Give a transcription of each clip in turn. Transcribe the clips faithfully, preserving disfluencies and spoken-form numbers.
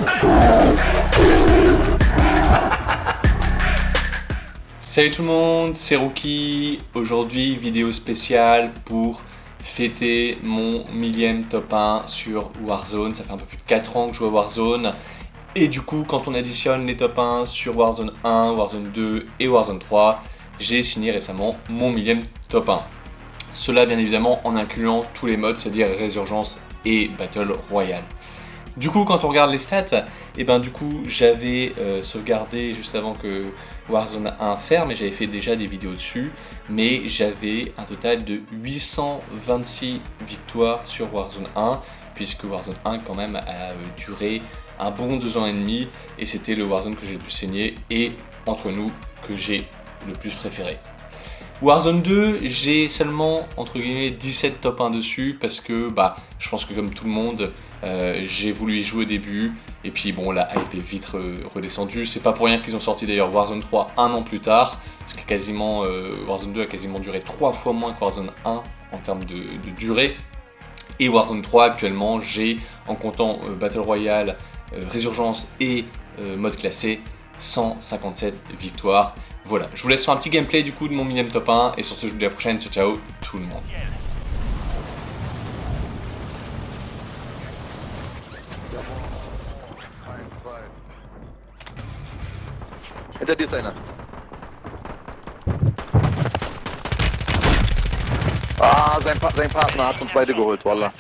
Salut tout le monde, c'est Rookie. Aujourd'hui, vidéo spéciale pour fêter mon millième top un sur Warzone. Ça fait un peu plus de quatre ans que je joue à Warzone. Et du coup, quand on additionne les top un sur Warzone un, Warzone deux et Warzone trois, j'ai signé récemment mon millième top un. Cela bien évidemment en incluant tous les modes, c'est-à-dire Résurgence et Battle Royale. Du coup, quand on regarde les stats, et ben du coup j'avais euh, sauvegardé juste avant que Warzone un ferme et j'avais fait déjà des vidéos dessus, mais j'avais un total de huit cent vingt-six victoires sur Warzone un, puisque Warzone un quand même a euh, duré un bon deux ans et demi et c'était le Warzone que j'ai le plus saigné et entre nous que j'ai le plus préféré. Warzone deux, j'ai seulement entre guillemets dix-sept top un dessus parce que bah je pense que comme tout le monde euh, j'ai voulu y jouer au début et puis bon la hype est vite redescendue. C'est pas pour rien qu'ils ont sorti d'ailleurs Warzone trois un an plus tard, parce que quasiment euh, Warzone deux a quasiment duré trois fois moins que Warzone un en termes de, de durée. Et Warzone trois actuellement j'ai, en comptant euh, Battle Royale, euh, Résurgence et euh, mode classé, cent cinquante-sept victoires. Voilà, je vous laisse sur un petit gameplay du coup de mon millième top un et sur ce je vous dis à la prochaine, ciao ciao tout le monde. Hinter dir ist einer. Ah, sein, pa sein Partner hat uns beide geholt, Wallah.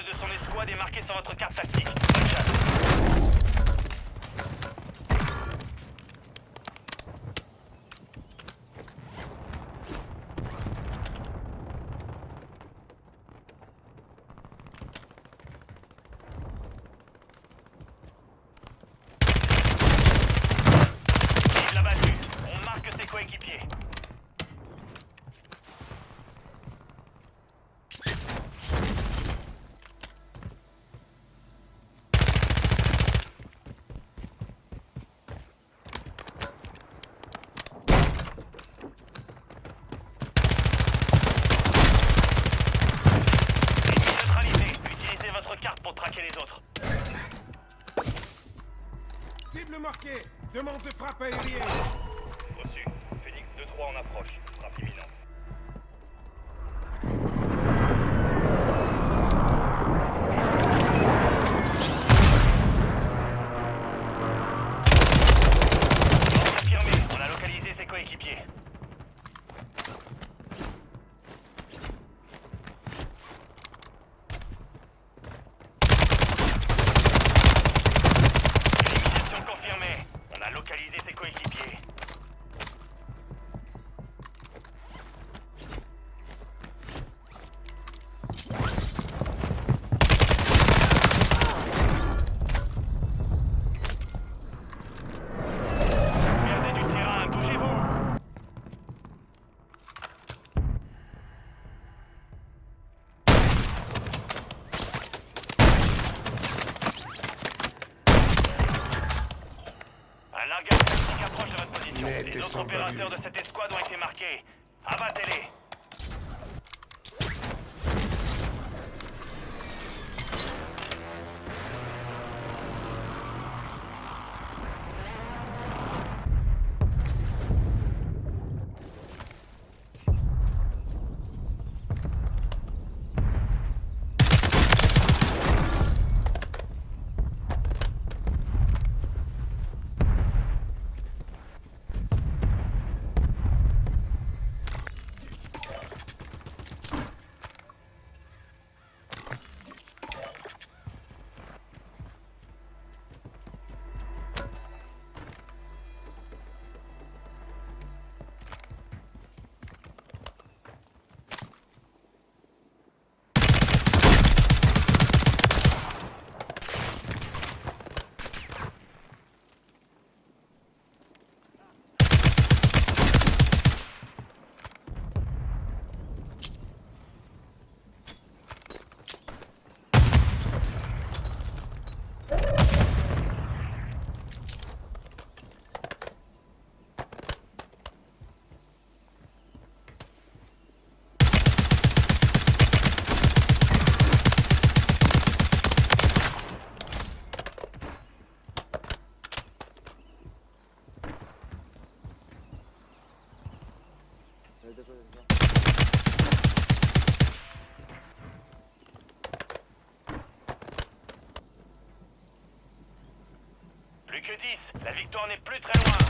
Cible marquée. Demande de frappe aérienne. Reçu. Phoenix deux trois en approche. Frappe imminente. Confirmé. On a localisé ses coéquipiers. Les autres opérateurs de cette escouade ont été marqués. Abattez-les. que dix. La victoire n'est plus très loin.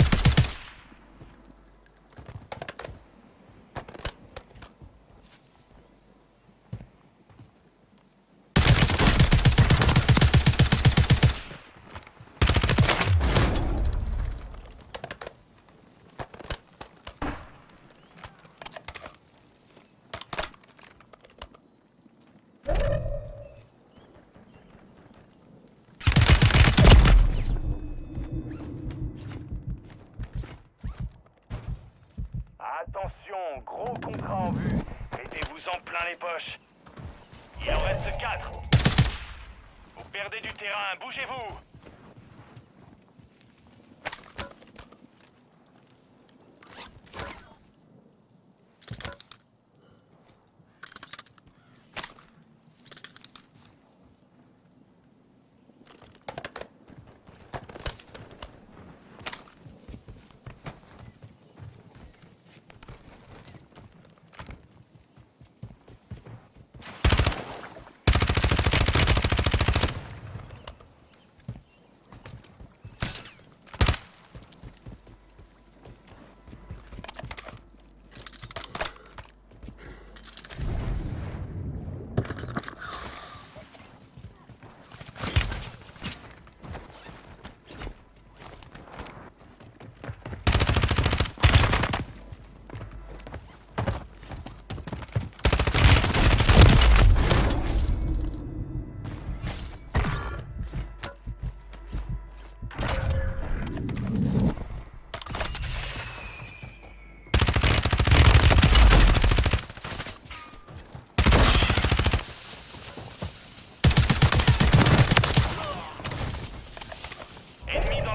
Attention, gros contrat en vue. Mettez-vous en plein les poches. Il en reste quatre. Vous perdez du terrain, bougez-vous.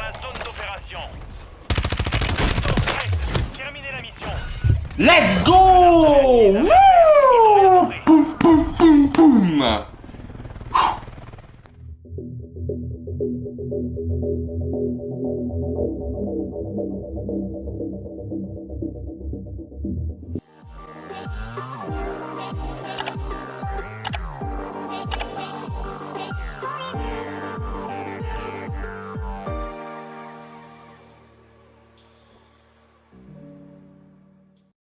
Let's go!